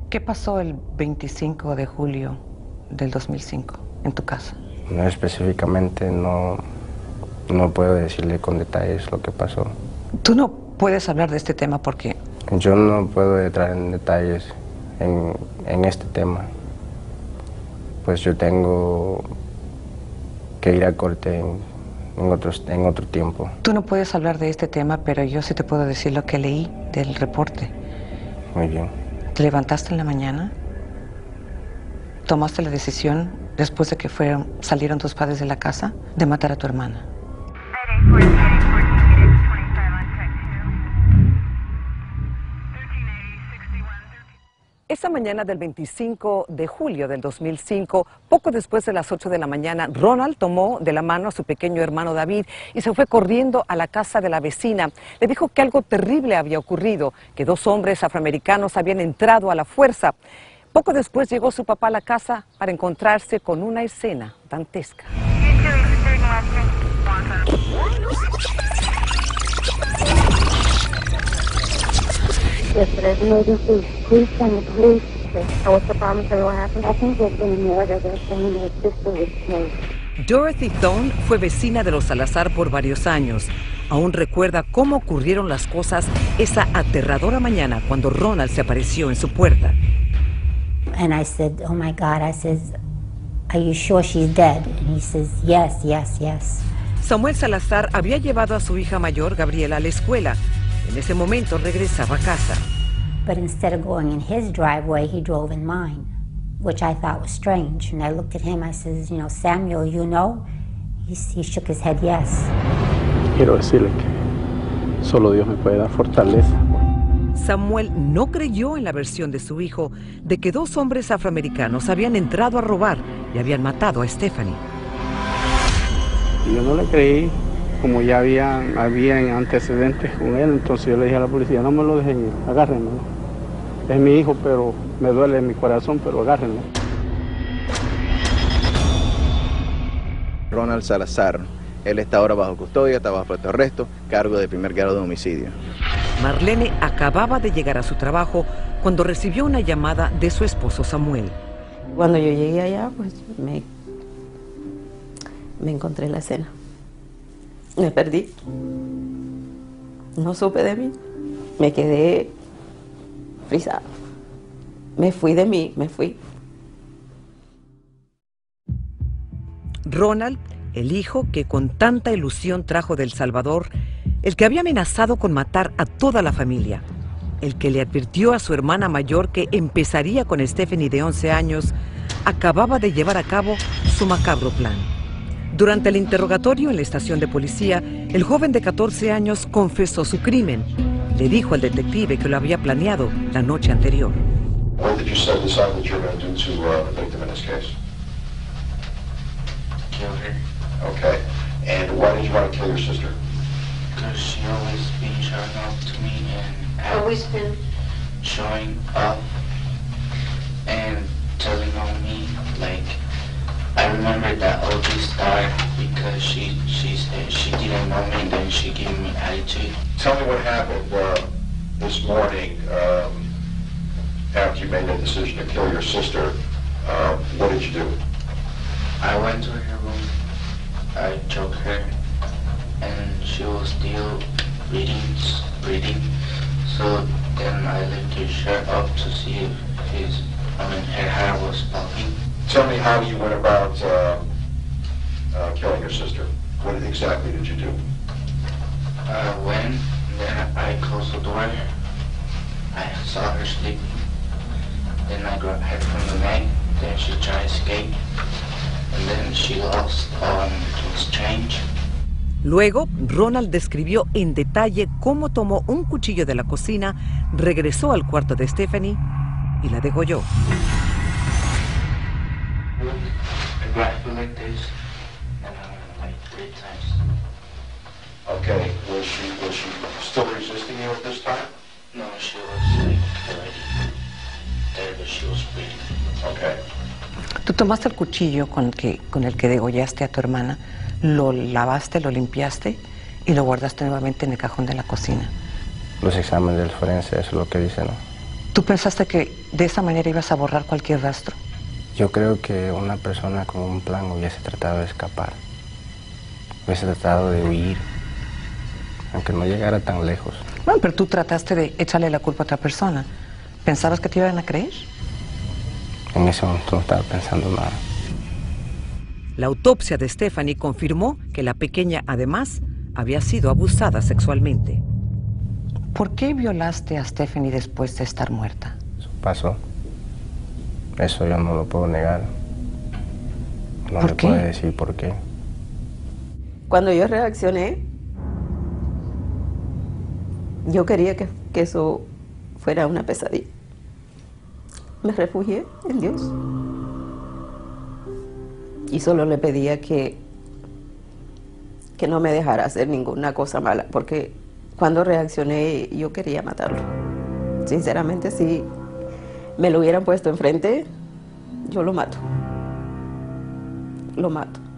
¿Qué pasó el 25 de julio del 2005 en tu casa? No específicamente, no puedo decirle con detalles lo que pasó. Tú no puedes hablar de este tema porque... Yo no puedo entrar en detalles en este tema, pues yo tengo que ir a corte en otro tiempo. Tú no puedes hablar de este tema, pero yo sí te puedo decir lo que leí del reporte. Muy bien. Te levantaste en la mañana, tomaste la decisión, después de que salieron tus padres de la casa, de matar a tu hermana. Esa mañana del 25 de julio del 2005, poco después de las 8 de la mañana, Ronald tomó de la mano a su pequeño hermano David y se fue corriendo a la casa de la vecina. Le dijo que algo terrible había ocurrido, que 2 hombres afroamericanos habían entrado a la fuerza. Poco después llegó su papá a la casa para encontrarse con una escena dantesca. Yesterday, the emergency police and the police. What's the problem? Tell me what happened. I think they've been murdered. They're saying their sister was killed. Dorothy Thone fue vecina de los Salazar por varios años. Aún recuerda cómo ocurrieron las cosas esa aterradora mañana cuando Ronald se apareció en su puerta. And I said, oh my God, I says, are you sure she's dead? And he says, yes, yes, yes. Samuel Salazar había llevado a su hija mayor, Gabriela, a la escuela. En ese momento regresaba a casa. But instead of going in his driveway, he drove in mine, which I thought was strange. And I looked at him, I says, you know, Samuel, you know? He shook his head, yes. Quiero decirle que solo Dios me puede dar fortaleza. Samuel no creyó en la versión de su hijo de que 2 hombres afroamericanos habían entrado a robar y habían matado a Stephanie. Y yo no le creí, como ya habían antecedentes con él, entonces yo le dije a la policía, no me lo dejen ir, agárrenlo. Es mi hijo, pero me duele en mi corazón, pero agárrenlo. Ronald Salazar, él está ahora bajo custodia, está bajo arresto, cargo de 1er grado de homicidio. Marlene acababa de llegar a su trabajo cuando recibió una llamada de su esposo Samuel. Cuando yo llegué allá, pues me encontré en la escena. Me perdí. No supe de mí. Me quedé frisada. Me fui de mí, me fui. Ronald, el hijo que con tanta ilusión trajo de El Salvador, el que había amenazado con matar a toda la familia, el que le advirtió a su hermana mayor que empezaría con Stephanie de 11 años, acababa de llevar a cabo su macabro plan. Durante el interrogatorio en la estación de policía, el joven de 14 años confesó su crimen. Le dijo al detective que lo había planeado la noche anterior. When did you decide what you were going to do to the victim in this case? Kill her. Okay. And why did you want to kill your sister? Because she always been showing up to me and Always been. showing up and telling on me. Like, I remember that all this started because she said she didn't know me and then she gave me attitude. Tell me what happened this morning after you made the decision to kill your sister. What did you do? I went to her room, I choked her, and she was still breathing. So then I lifted her shirt up to see if her hair was popping. Tell me how you went about killing your sister. What exactly did you do? I went, then I closed the door. I saw her sleeping. Then I grabbed her from the neck. Then she tried to escape. And then she lost change. Luego, Ronald describió en detalle cómo tomó un cuchillo de la cocina, regresó al cuarto de Stephanie y la degolló. I grabbed her like this, and I went like 3 times. Okay. Was she still resisting you at this time? No, she was like already there, but she was breathing. Okay. Tú tomaste el cuchillo con el que degollaste a tu hermana, lo lavaste, lo limpiaste y lo guardaste nuevamente en el cajón de la cocina. Los exámenes del forense, eso es lo que dicen, ¿no? ¿Tú pensaste que de esa manera ibas a borrar cualquier rastro? Yo creo que una persona con un plan hubiese tratado de escapar, hubiese tratado de huir, aunque no llegara tan lejos. Bueno, pero tú trataste de echarle la culpa a otra persona. ¿Pensabas que te iban a creer? En ese momento no estaba pensando nada. La autopsia de Stephanie confirmó que la pequeña, además, había sido abusada sexualmente. ¿Por qué violaste a Stephanie después de estar muerta? Eso pasó. Eso yo no lo puedo negar. No le puedo decir por qué. Cuando yo reaccioné, yo quería que eso fuera una pesadilla. Me refugié en Dios. Y solo le pedía que no me dejara hacer ninguna cosa mala, porque cuando reaccioné yo quería matarlo. Sinceramente, si me lo hubieran puesto enfrente, yo lo mato. Lo mato.